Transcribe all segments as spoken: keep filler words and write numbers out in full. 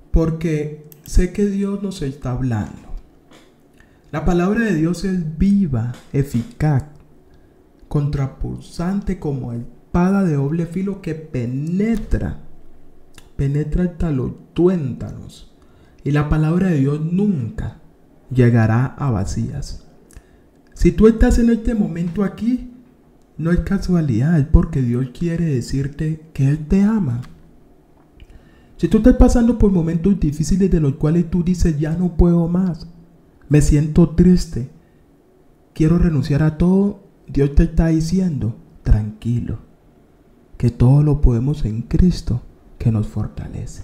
porque sé que Dios nos está hablando. La palabra de Dios es viva, eficaz, contrapunzante como espada de doble filo que penetra, penetra hasta los tuétanos. Y la palabra de Dios nunca llegará a vacías. Si tú estás en este momento aquí, no es casualidad, es porque Dios quiere decirte que Él te ama. Si tú estás pasando por momentos difíciles de los cuales tú dices, ya no puedo más, me siento triste, quiero renunciar a todo, Dios te está diciendo, tranquilo, que todo lo podemos en Cristo que nos fortalece.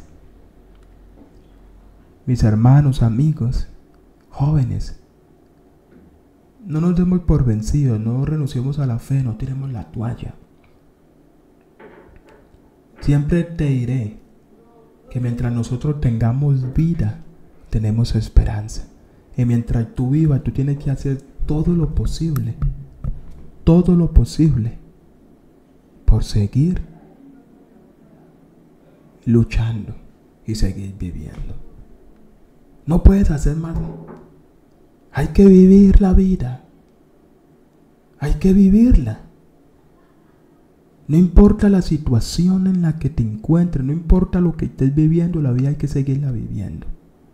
Mis hermanos, amigos, jóvenes, no nos demos por vencidos, no renunciemos a la fe, no tiremos la toalla. Siempre te diré que mientras nosotros tengamos vida, tenemos esperanza. Y mientras tú vivas, tú tienes que hacer todo lo posible, todo lo posible, por seguir luchando y seguir viviendo. No puedes hacer más. Hay que vivir la vida. Hay que vivirla. No importa la situación en la que te encuentres, no importa lo que estés viviendo, la vida hay que seguirla viviendo.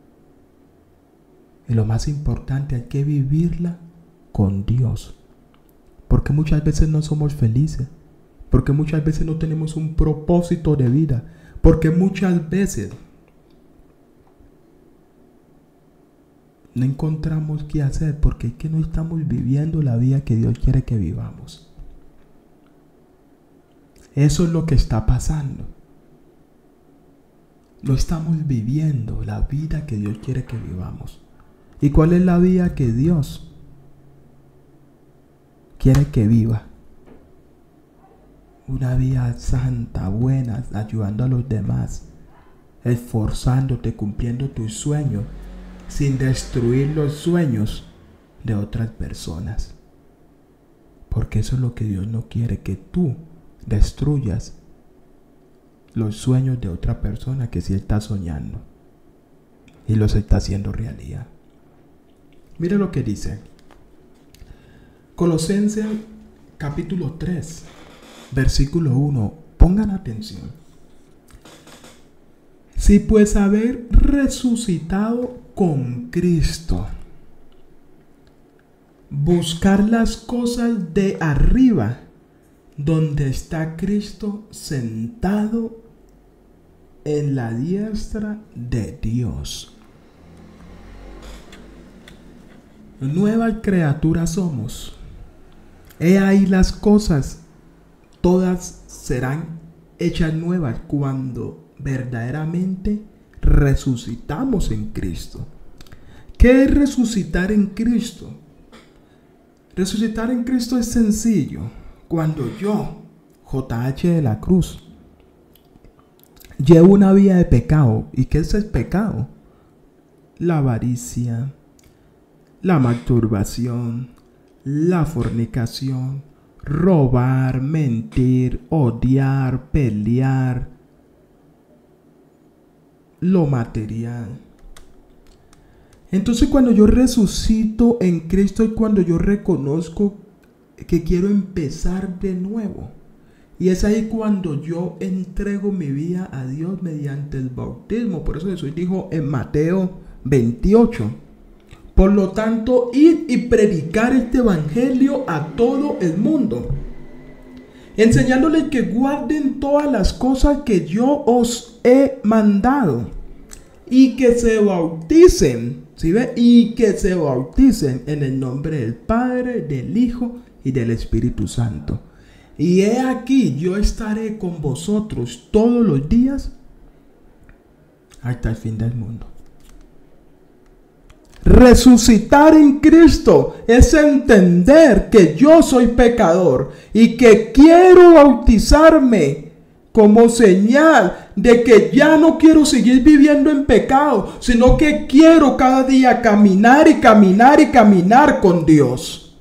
Y lo más importante, hay que vivirla con Dios. Porque muchas veces no somos felices. Porque muchas veces no tenemos un propósito de vida. Porque muchas veces no encontramos qué hacer. Porque es que no estamos viviendo la vida que Dios quiere que vivamos. Eso es lo que está pasando. No estamos viviendo la vida que Dios quiere que vivamos. ¿Y cuál es la vida que Dios quiere que viva? Una vida santa, buena, ayudando a los demás, esforzándote, cumpliendo tus sueños, sin destruir los sueños de otras personas. Porque eso es lo que Dios no quiere, que tú destruyas los sueños de otra persona que sí está soñando y los está haciendo realidad. Mira lo que dice Colosenses capítulo tres, versículo uno. Pongan atención. Si pues haber resucitado con Cristo, buscar las cosas de arriba, donde está Cristo sentado en la diestra de Dios. Nueva criatura somos. He ahí las cosas, todas serán hechas nuevas cuando verdaderamente resucitamos en Cristo. ¿Qué es resucitar en Cristo? Resucitar en Cristo es sencillo. Cuando yo, J H de la Cruz, llevo una vida de pecado. ¿Y qué es el pecado? La avaricia, la masturbación, la fornicación, robar, mentir, odiar, pelear, lo material. Entonces cuando yo resucito en Cristo es cuando yo reconozco que quiero empezar de nuevo. Y es ahí cuando yo entrego mi vida a Dios mediante el bautismo. Por eso Jesús dijo en Mateo veintiocho: por lo tanto, id y predicar este evangelio a todo el mundo, enseñándoles que guarden todas las cosas que yo os he mandado, y que se bauticen, ¿sí ve? Y que se bauticen en el nombre del Padre, del Hijo y del Espíritu Santo. Y he aquí, yo estaré con vosotros todos los días hasta el fin del mundo. Resucitar en Cristo es entender que yo soy pecador y que quiero bautizarme como señal de que ya no quiero seguir viviendo en pecado, sino que quiero cada día caminar y caminar y caminar con Dios.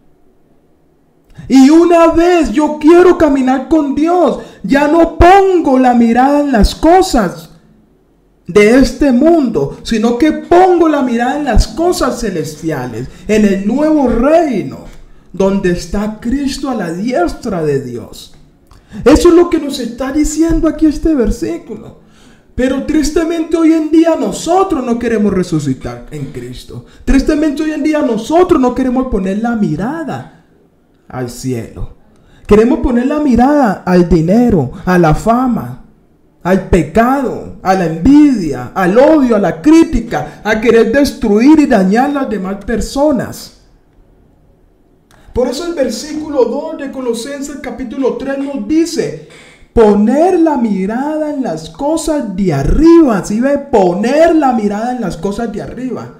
Y una vez yo quiero caminar con Dios, ya no pongo la mirada en las cosas de este mundo, sino que pongo la mirada en las cosas celestiales, en el nuevo reino, donde está Cristo a la diestra de Dios. Eso es lo que nos está diciendo aquí este versículo. Pero tristemente hoy en día nosotros no queremos resucitar en Cristo. Tristemente hoy en día nosotros no queremos poner la mirada al cielo. Queremos poner la mirada al dinero, a la fama, al pecado, a la envidia, al odio, a la crítica, a querer destruir y dañar a las demás personas. Por eso el versículo dos de Colosenses capítulo tres nos dice: poner la mirada en las cosas de arriba. ¿Sí ve? Poner la mirada en las cosas de arriba,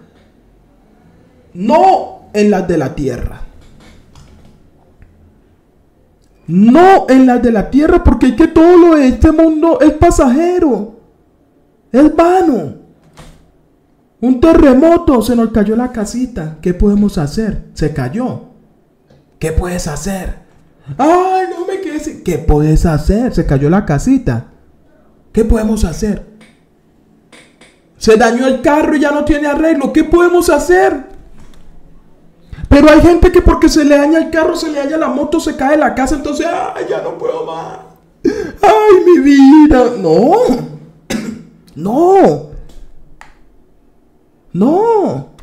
no en las de la tierra. No en las de la tierra, porque es que todo lo de este mundo es pasajero, es vano. Un terremoto, se nos cayó la casita. ¿Qué podemos hacer? Se cayó. ¿Qué puedes hacer? Ay, no me quedé. ¿Qué puedes hacer? Se cayó la casita. ¿Qué podemos hacer? Se dañó el carro y ya no tiene arreglo. ¿Qué podemos hacer? Pero hay gente que porque se le daña el carro, se le daña la moto, se cae la casa, entonces, ay, ya no puedo más. Ay, mi vida. No. No. No.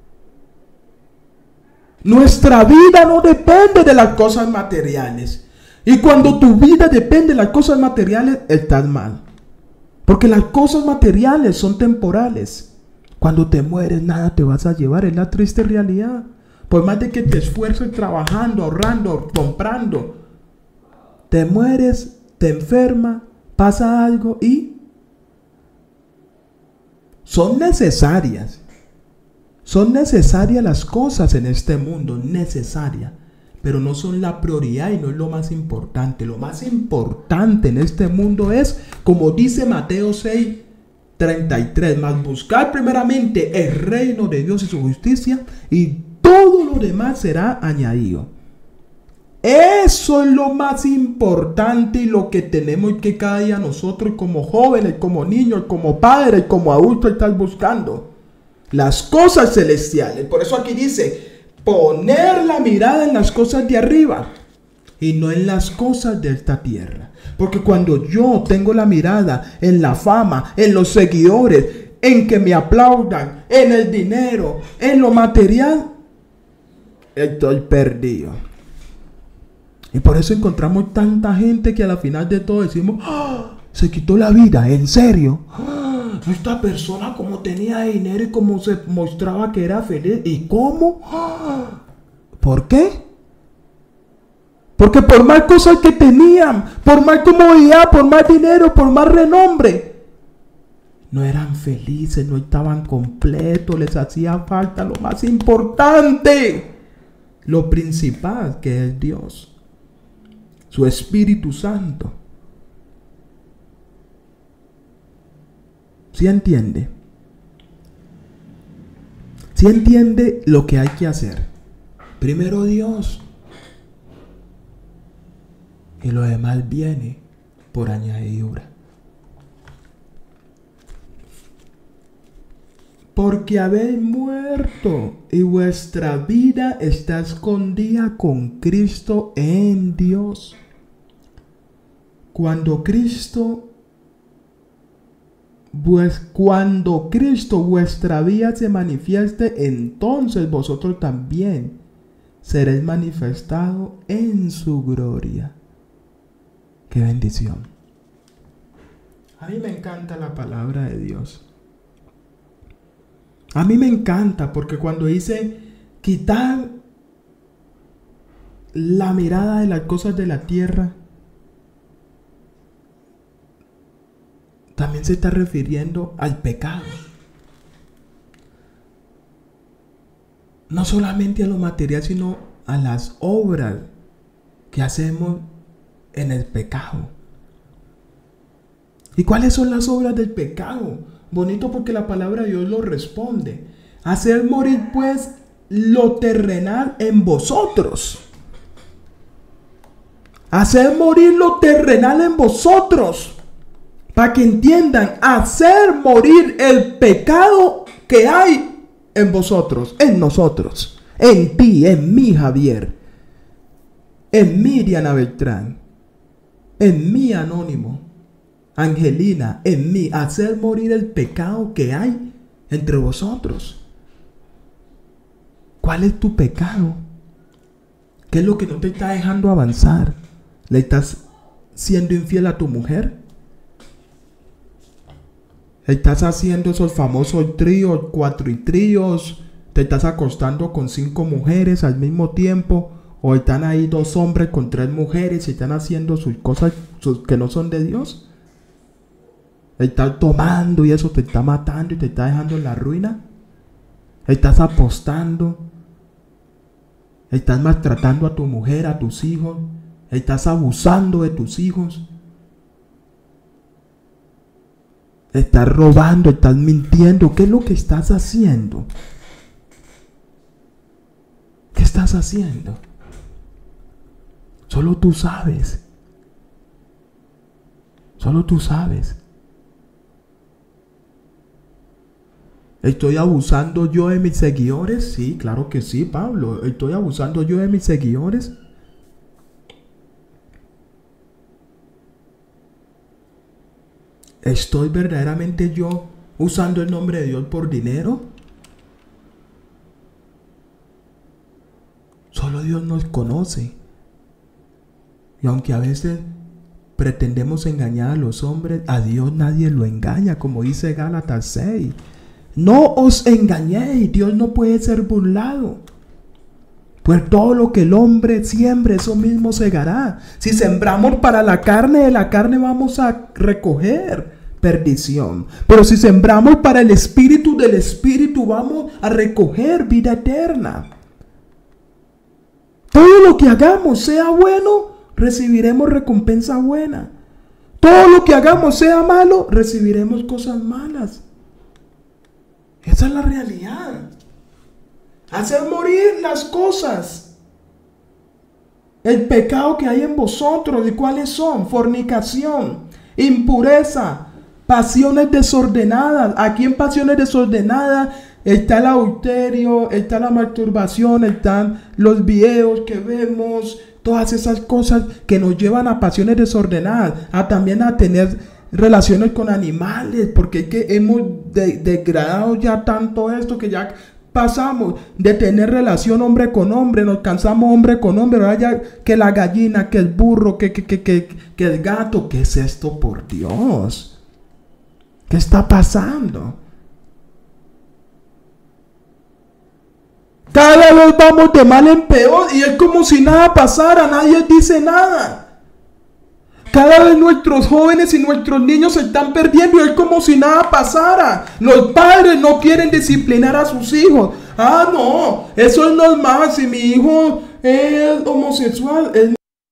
Nuestra vida no depende de las cosas materiales. Y cuando tu vida depende de las cosas materiales, estás mal. Porque las cosas materiales son temporales. Cuando te mueres, nada te vas a llevar. Es la triste realidad. Por más de que te esfuerces trabajando, ahorrando, comprando, te mueres, te enferma, pasa algo y son necesarias. Son necesarias las cosas en este mundo, necesarias, pero no son la prioridad y no es lo más importante. Lo más importante en este mundo es, como dice Mateo seis, treinta y tres, más buscar primeramente el reino de Dios y su justicia y todo lo demás será añadido. Eso es lo más importante y lo que tenemos que cada día nosotros como jóvenes, como niños, como padres, como adultos estar buscando. Las cosas celestiales. Por eso aquí dice, poner la mirada en las cosas de arriba y no en las cosas de esta tierra. Porque cuando yo tengo la mirada en la fama, en los seguidores, en que me aplaudan, en el dinero, en lo material, estoy perdido. Y por eso encontramos tanta gente que a la final de todo decimos, ¡oh! Se quitó la vida, ¿en serio? ¡Oh! Esta persona como tenía dinero y como se mostraba que era feliz. ¿Y cómo? ¡Oh! ¿Por qué? Porque por más cosas que tenían, por más comodidad, por más dinero, por más renombre, no eran felices, no estaban completos, les hacía falta lo más importante, lo principal, que es Dios, su Espíritu Santo. ¿Sí entiende? ¿Sí entiende lo que hay que hacer? Primero Dios. Y lo demás viene por añadidura. Porque habéis muerto y vuestra vida está escondida con Cristo en Dios. Cuando Cristo Pues cuando Cristo vuestra vida se manifieste, entonces vosotros también seréis manifestados en su gloria. ¡Qué bendición! A mí me encanta la palabra de Dios. A mí me encanta porque cuando dice quitar la mirada de las cosas de la tierra, también se está refiriendo al pecado. No solamente a lo material, sino a las obras que hacemos en el pecado. ¿Y cuáles son las obras del pecado? Bonito porque la palabra de Dios lo responde. Hacer morir pues lo terrenal en vosotros. Hacer morir lo terrenal en vosotros. para que entiendan, hacer morir el pecado que hay en vosotros, en nosotros, en ti, en mí, Javier, en mí, Diana Beltrán, en mí, Anónimo, Angelina, en mí, hacer morir el pecado que hay entre vosotros. ¿Cuál es tu pecado? ¿Qué es lo que no te está dejando avanzar? ¿Le estás siendo infiel a tu mujer? ¿Estás haciendo esos famosos tríos, cuatro y tríos? ¿Te estás acostando con cinco mujeres al mismo tiempo? ¿O están ahí dos hombres con tres mujeres y están haciendo sus cosas sus, que no son de Dios? ¿Estás tomando y eso te está matando y te está dejando en la ruina? ¿Estás apostando? ¿Estás maltratando a tu mujer, a tus hijos? ¿Estás abusando de tus hijos? ¿Estás robando? ¿Estás mintiendo? ¿Qué es lo que estás haciendo? ¿Qué estás haciendo? Solo tú sabes. Solo tú sabes. ¿Estoy abusando yo de mis seguidores? Sí, claro que sí, Pablo. ¿Estoy abusando yo de mis seguidores? ¿Estoy verdaderamente yo usando el nombre de Dios por dinero? Solo Dios nos conoce. Y aunque a veces pretendemos engañar a los hombres, a Dios nadie lo engaña, como dice Gálatas seis. No os engañéis, Dios no puede ser burlado. Pues todo lo que el hombre siembre, eso mismo segará. Si sembramos para la carne, de la carne vamos a recoger perdición. Pero si sembramos para el espíritu, del espíritu vamos a recoger vida eterna. Todo lo que hagamos sea bueno, recibiremos recompensa buena. Todo lo que hagamos sea malo, recibiremos cosas malas. Esa es la realidad. Hacer morir las cosas. El pecado que hay en vosotros. ¿Y cuáles son? Fornicación, impureza, pasiones desordenadas. Aquí en pasiones desordenadas está el adulterio, está la masturbación, están los videos que vemos, todas esas cosas que nos llevan a pasiones desordenadas, a también a tener relaciones con animales, porque es que hemos de, degradado ya tanto esto que ya pasamos de tener relación hombre con hombre, nos cansamos hombre con hombre, ahora ya que la gallina, que el burro, que, que, que, que, que el gato. ¿Qué es esto, por Dios? ¿Qué está pasando? Cada vez vamos de mal en peor y es como si nada pasara, nadie dice nada. Cada vez nuestros jóvenes y nuestros niños se están perdiendo y es como si nada pasara. Los padres no quieren disciplinar a sus hijos. Ah, no, eso es normal. Si mi hijo es homosexual, es...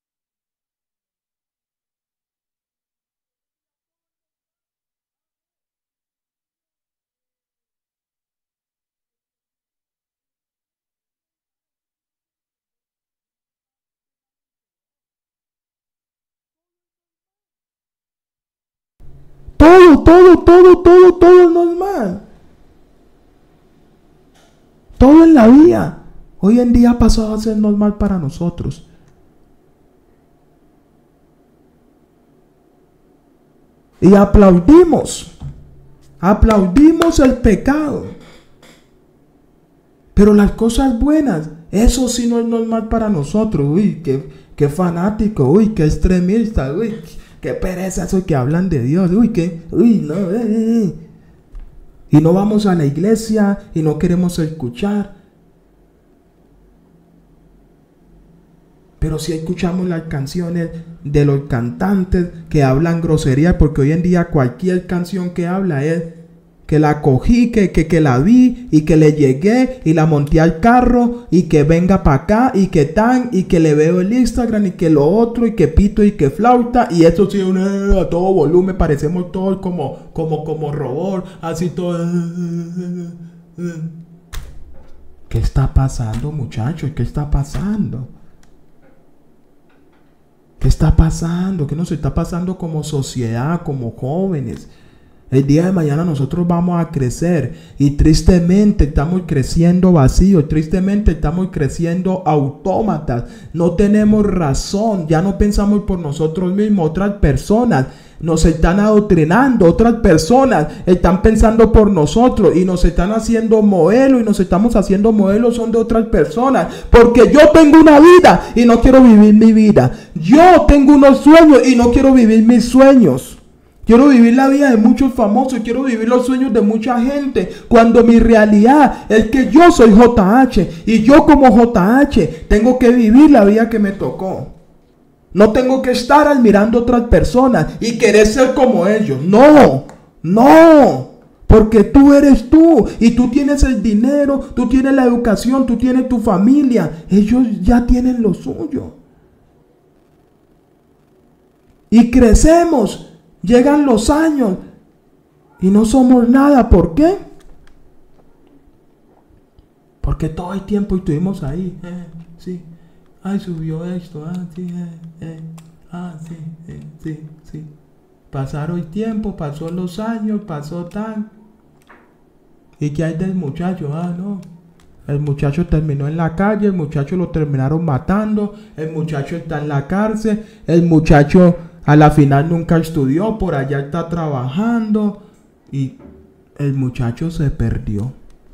Todo, todo, todo, todo, todo es normal. Todo en la vida hoy en día ha pasado a ser normal para nosotros. Y aplaudimos. Aplaudimos el pecado. Pero las cosas buenas, eso sí no es normal para nosotros. Uy, qué, qué fanático. Uy, qué extremista. Uy, qué pereza eso que hablan de Dios. Uy, qué... Uy, no. Eh, eh. Y no vamos a la iglesia y no queremos escuchar. Pero si escuchamos las canciones de los cantantes que hablan grosería, porque hoy en día cualquier canción que habla es que la cogí, que, que, que la vi y que le llegué y la monté al carro y que venga para acá y que tan y que le veo el Instagram y que lo otro y que pito y que flauta y eso sí, una, a todo volumen, parecemos todos como, como, como robot, así todo. ¿Qué está pasando, muchachos? ¿Qué está pasando? ¿Qué está pasando? ¿Qué nos está pasando como sociedad, como jóvenes? El día de mañana nosotros vamos a crecer y tristemente estamos creciendo vacíos, tristemente estamos creciendo autómatas, no tenemos razón, ya no pensamos por nosotros mismos, otras personas nos están adoctrinando, otras personas están pensando por nosotros y nos están haciendo modelos y nos estamos haciendo modelos son de otras personas, porque yo tengo una vida y no quiero vivir mi vida, yo tengo unos sueños y no quiero vivir mis sueños. Quiero vivir la vida de muchos famosos, quiero vivir los sueños de mucha gente, cuando mi realidad es que yo soy J H y yo como J H tengo que vivir la vida que me tocó. No tengo que estar admirando a otras personas y querer ser como ellos. No, no, porque tú eres tú y tú tienes el dinero, tú tienes la educación, tú tienes tu familia. Ellos ya tienen lo suyo. Y crecemos. Llegan los años y no somos nada. ¿Por qué? Porque todo el tiempo estuvimos ahí. Eh, sí. Ay, subió esto. Ah, sí. Eh, eh, ah, sí. Eh, sí, sí. Pasaron el tiempo, pasó los años, pasó tan. ¿Y qué hay del muchacho? Ah, no. El muchacho terminó en la calle, el muchacho lo terminaron matando, el muchacho está en la cárcel, el muchacho a la final nunca estudió, por allá está trabajando y el muchacho se perdió.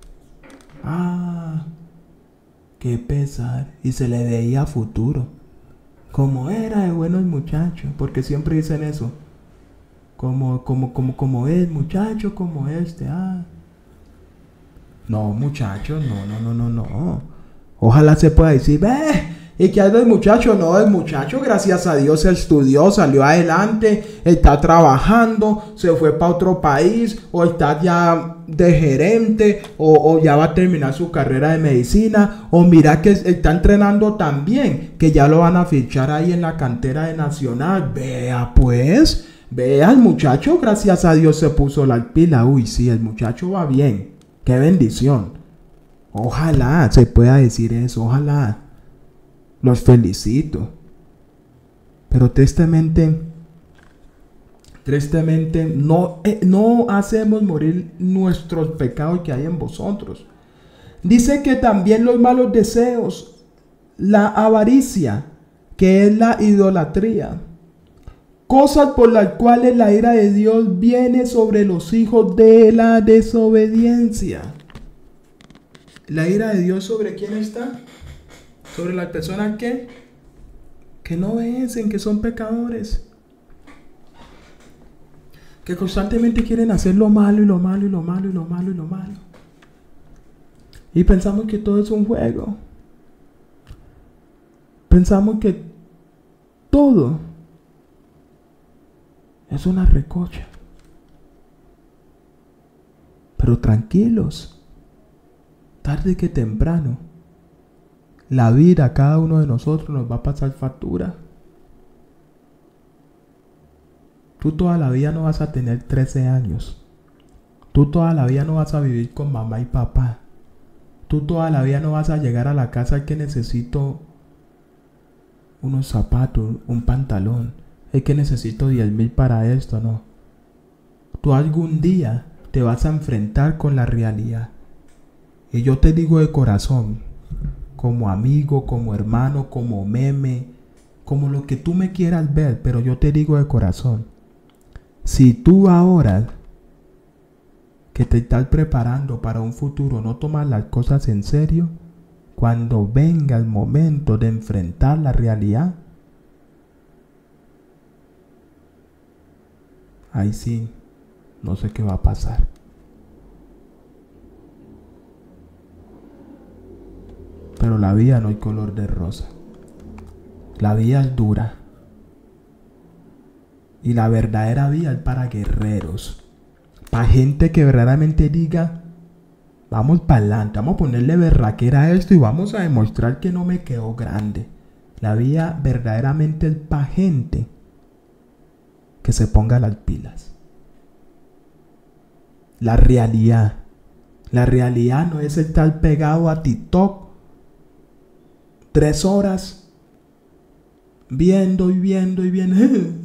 Ah, qué pesar. Y se le veía futuro. Como era de bueno el muchacho, porque siempre dicen eso. Como, como, como, como es muchacho, como este. Ah. No, muchacho, no, no, no, no, no. Ojalá se pueda decir, ve. ¿Y qué hay del muchacho? No, el muchacho, gracias a Dios, estudió, salió adelante, está trabajando, se fue para otro país, o está ya de gerente, o, o ya va a terminar su carrera de medicina, o mira que está entrenando tan bien, que ya lo van a fichar ahí en la cantera de Nacional. Vea pues, vea, el muchacho, gracias a Dios, se puso la pila. Uy, sí, el muchacho va bien, qué bendición. Ojalá se pueda decir eso, ojalá. Los felicito. Pero tristemente, tristemente no, eh, no hacemos morir nuestros pecados que hay en vosotros. Dice que también los malos deseos, la avaricia, que es la idolatría, cosas por las cuales la ira de Dios viene sobre los hijos de la desobediencia. ¿La ira de Dios sobre quién está? Sobre las personas que, que no obedecen, que son pecadores, que constantemente quieren hacer lo malo y lo malo y lo malo y lo malo y lo malo. Y pensamos que todo es un juego. Pensamos que todo es una recocha. Pero tranquilos, tarde que temprano, la vida a cada uno de nosotros nos va a pasar factura. Tú toda la vida no vas a tener trece años. Tú toda la vida no vas a vivir con mamá y papá. Tú toda la vida no vas a llegar a la casa que necesito unos zapatos, un pantalón. Es que necesito diez mil para esto, no. Tú algún día te vas a enfrentar con la realidad. Y yo te digo de corazón, como amigo, como hermano, como meme, como lo que tú me quieras ver, pero yo te digo de corazón, si tú ahora que te estás preparando para un futuro no tomas las cosas en serio, cuando venga el momento de enfrentar la realidad, ahí sí, no sé qué va a pasar. Pero la vida no hay color de rosa. La vida es dura. Y la verdadera vida es para guerreros. Para gente que verdaderamente diga, vamos para adelante, vamos a ponerle berraquera a esto y vamos a demostrar que no me quedó grande. La vida verdaderamente es para gente que se ponga las pilas. La realidad. La realidad no es estar pegado a TikTok tres horas viendo y viendo y viendo,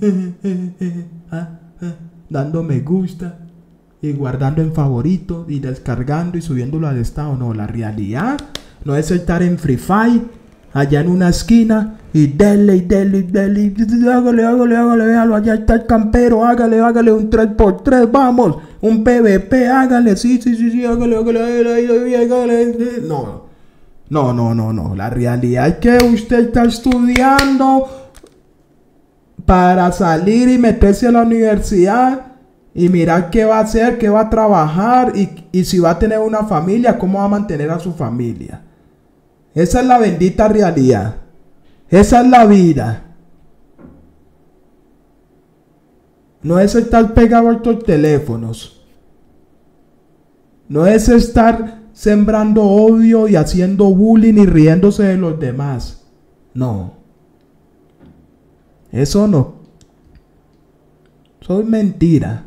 dando me gusta y guardando en favorito y descargando y subiéndolo al estado. No, la realidad no es estar en Free Fire allá en una esquina y dele y dele y dele y hágale, hágale, hágale, véalo, allá está el campero, hágale, hágale un tres por tres, vamos, un P V P, hágale, sí, sí, sí, sí, hágale, hágale, hágale, hágale. No, no, no, no, no, la realidad es que usted está estudiando para salir y meterse a la universidad y mirar qué va a hacer, qué va a trabajar y, y si va a tener una familia, cómo va a mantener a su familia. Esa es la bendita realidad. Esa es la vida. No es estar pegado a estos teléfonos. No es estar sembrando odio y haciendo bullying y riéndose de los demás. No. Eso no. Eso es mentira.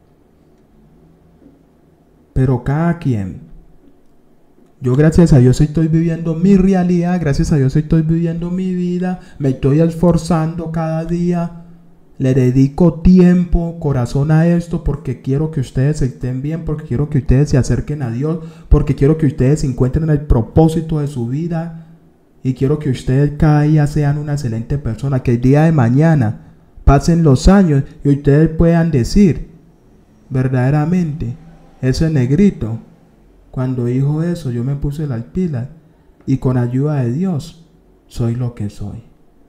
Pero cada quien. Yo gracias a Dios estoy viviendo mi realidad, gracias a Dios estoy viviendo mi vida, me estoy esforzando cada día, le dedico tiempo, corazón a esto porque quiero que ustedes estén bien, porque quiero que ustedes se acerquen a Dios, porque quiero que ustedes encuentren el propósito de su vida y quiero que ustedes cada día sean una excelente persona, que el día de mañana pasen los años y ustedes puedan decir, verdaderamente, ese negrito, cuando dijo eso, yo me puse las pilas y con ayuda de Dios soy lo que soy.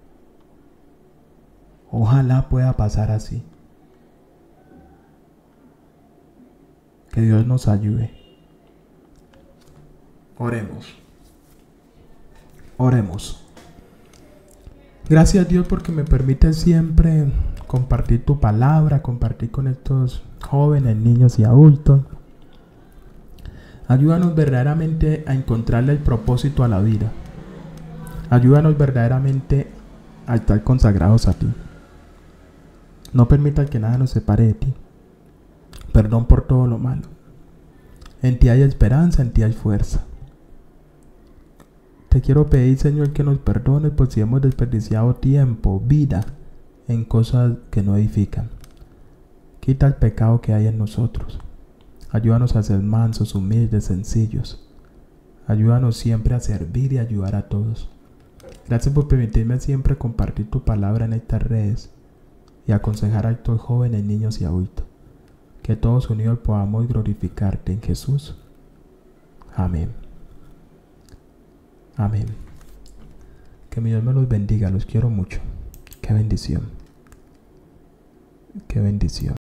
Ojalá pueda pasar así. Que Dios nos ayude. Oremos. Oremos. Gracias Dios porque me permite siempre compartir tu palabra, compartir con estos jóvenes, niños y adultos. Ayúdanos verdaderamente a encontrarle el propósito a la vida. Ayúdanos verdaderamente a estar consagrados a ti. No permitas que nada nos separe de ti. Perdón por todo lo malo. En ti hay esperanza, en ti hay fuerza. Te quiero pedir, Señor, que nos perdones por si hemos desperdiciado tiempo, vida, en cosas que no edifican. Quita el pecado que hay en nosotros. Ayúdanos a ser mansos, humildes, sencillos. Ayúdanos siempre a servir y ayudar a todos. Gracias por permitirme siempre compartir tu palabra en estas redes y aconsejar a estos jóvenes, niños y adultos. Que todos unidos podamos glorificarte en Jesús. Amén. Amén. Que mi Dios me los bendiga. Los quiero mucho. Qué bendición. Qué bendición.